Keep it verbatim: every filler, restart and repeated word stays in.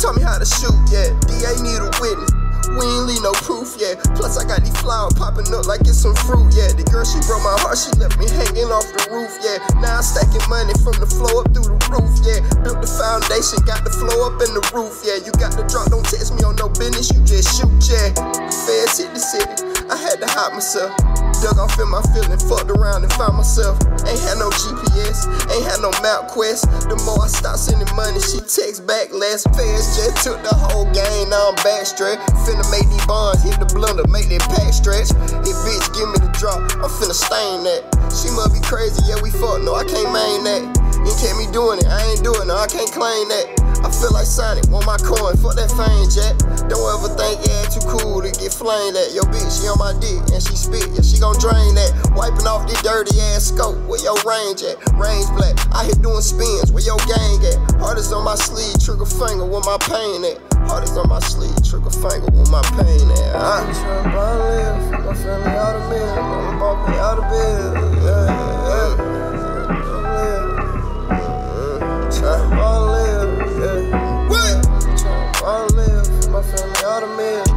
taught me how to shoot, yeah. D A need a witness. We ain't leave no proof, yeah. Plus I got these flowers popping up like it's some fruit, yeah. The girl, she broke my heart, she left me hanging off the roof, yeah. Now I'm stacking money from the floor up through the roof, yeah. Built the foundation, got the floor up in the roof, yeah. You got the drop, don't text me on no business, you just shoot, yeah. Feds hit the city, I had to hide myself. Dug off in my feeling, fucked around and found myself. Ain't had no G P S, ain't had no map quest. The more I stop sending money, she text back less. Feds just took the whole game, now I'm backstrack. Finna make these bonds, hit the blender, make that pack stretch. Hey bitch, give me the drop, I'm finna stain that. She must be crazy, yeah we fuck, no I can't main that. You can't me doing it, I ain't doing it, no I can't claim that. I feel like Sonic, want my coin, fuck that fame, Jack. Don't ever think, yeah, too cool to get flamed at. Yo, bitch, she on my dick, and she spit, yeah, she gon' drain that. Wiping off this dirty ass scope, where your range at? Range black, I here doing spins, where your gang at? Heart is on my sleeve, trigger finger, where my pain at? Heart is on my sleeve, trigger finger, where my pain at? I'm trying to buy live, my family out of bed, my ball pay out of bed, yeah, yeah, yeah. Trying to buy live. Yeah. What? Tryna fall in, my family out of me.